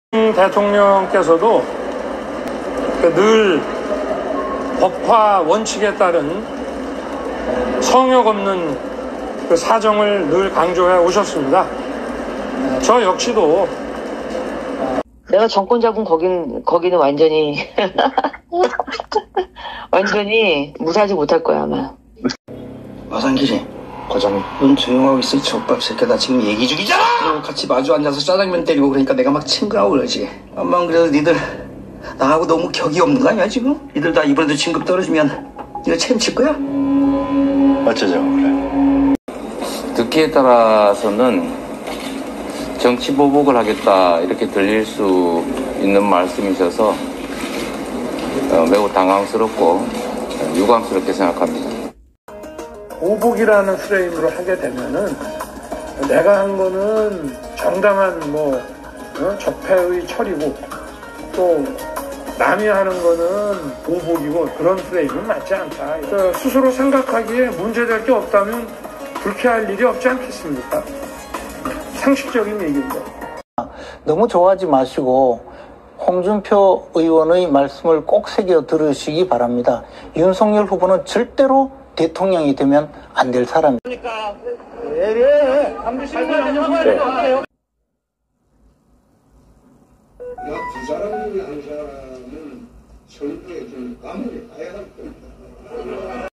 대통령께서도 늘 법화 원칙에 따른 성역 없는 그 사정을 늘 강조해 오셨습니다. 저 역시도 내가 정권 잡은 거기는 완전히 완전히 무사하지 못할 거야 아마. 마상길이 과장님, 넌 조용하고 있어. 이 젖밥 새끼야. 나 지금 얘기 중이잖아. 그리고 같이 마주 앉아서 짜장면 때리고 그러니까 내가 막 친구하고 그러지. 암만 그래도 니들 나하고 너무 격이 없는 거 아니야 지금? 니들 다 이번에도 진급 떨어지면 니가 책임질 거야? 어쩌자고 그래. 듣기에 따라서는 정치 보복을 하겠다 이렇게 들릴 수 있는 말씀이셔서 매우 당황스럽고 유감스럽게 생각합니다. 보복이라는 프레임으로 하게 되면은 내가 한 거는 정당한 적폐의 처리고 또 남이 하는 거는 보복이고 그런 프레임은 맞지 않다. 스스로 생각하기에 문제될 게 없다면 불쾌할 일이 없지 않겠습니까? 상식적인 얘기입니다. 너무 좋아하지 마시고 홍준표 의원의 말씀을 꼭 새겨 들으시기 바랍니다. 윤석열 후보는 절대로 대통령이 되면 안 될 사람입니다. 네. 두 사람 중에 한 사람은 철도에 좀 감옥에 가야 할 겁니다.